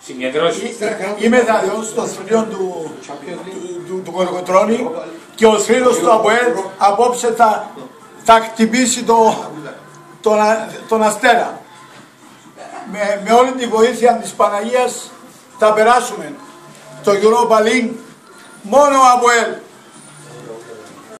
συγκεντρώσεις. Είμαι δαδιός στο θρύο του Κολοκοτρώνη και ο θρύος του ΑΠΟΕΛ απόψε θα χτυπήσει τον Αστέρα. Με όλη τη βοήθεια της Παναγίας θα περάσουμε το Europa League μόνο ο ΑΠΟΕΛ.